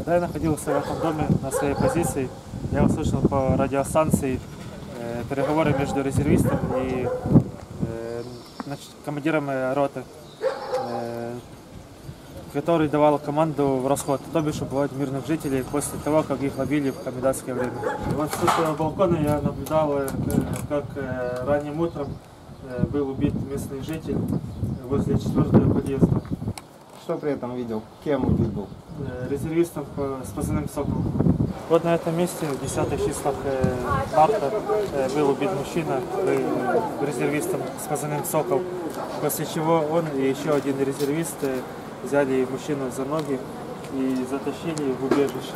Когда я находился в этом доме на своей позиции, я услышал по радиостанции переговоры между резервистом и командиром роты, который давал команду в расход, то бишь убивать мирных жителей после того, как их ловили в комендантское время. Вот с этого балкона я наблюдал, как ранним утром был убит местный житель возле 4-го подъезда. Что при этом видел? Кем убит был? Резервистом с позывным «Сокол». Вот на этом месте в 10 числах марта был убит мужчина резервистом с позывным «Сокол», после чего он и еще один резервист взяли мужчину за ноги и затащили в убежище.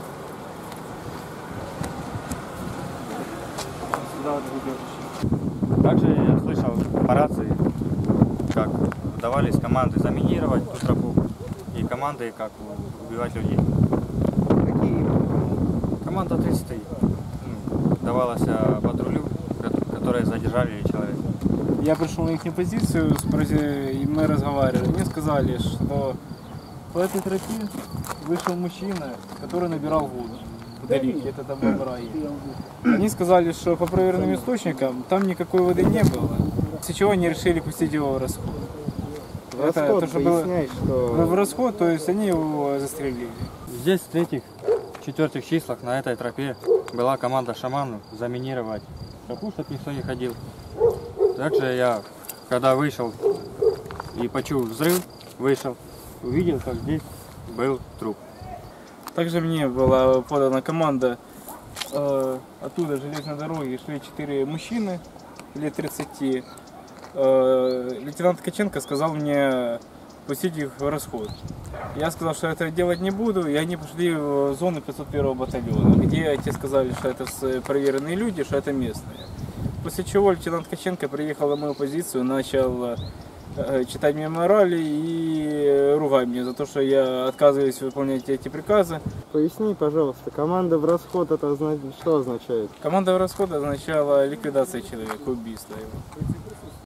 Сюда вот в убежище. Также я слышал по рации, как давались команды заминировать ту тропу и команды, как убивать людей. Какие? Команда 33 давалась патрулю, которые задержали человека. Я пришел на их позицию, и мы разговаривали. Мне сказали, что по этой тропе вышел мужчина, который набирал воду. Вдалеке, это там был рай. Они сказали, что по проверенным источникам там никакой воды не было. После чего они решили пустить его в расход. Расход, это, было что... в расход, то есть они его застрелили. Здесь в 3-4 числах на этой тропе была команда шаманов заминировать тропу, чтобы никто не ходил. Также я, когда вышел и почуял взрыв, увидел, как здесь был труп. Также мне была подана команда, оттуда железной дороги шли 4 мужчины лет 30. Лейтенант Ткаченко сказал мне пустить их в расход. Я сказал, что это делать не буду, и они пошли в зону 501-го батальона, где те сказали, что это проверенные люди, что это местные. После чего лейтенант Ткаченко приехал на мою позицию, начал читать меморали и ругать меня за то, что я отказываюсь выполнять эти приказы. Поясни, пожалуйста, команда в расход это что означает? Команда в расход означала ликвидация человека, убийство его.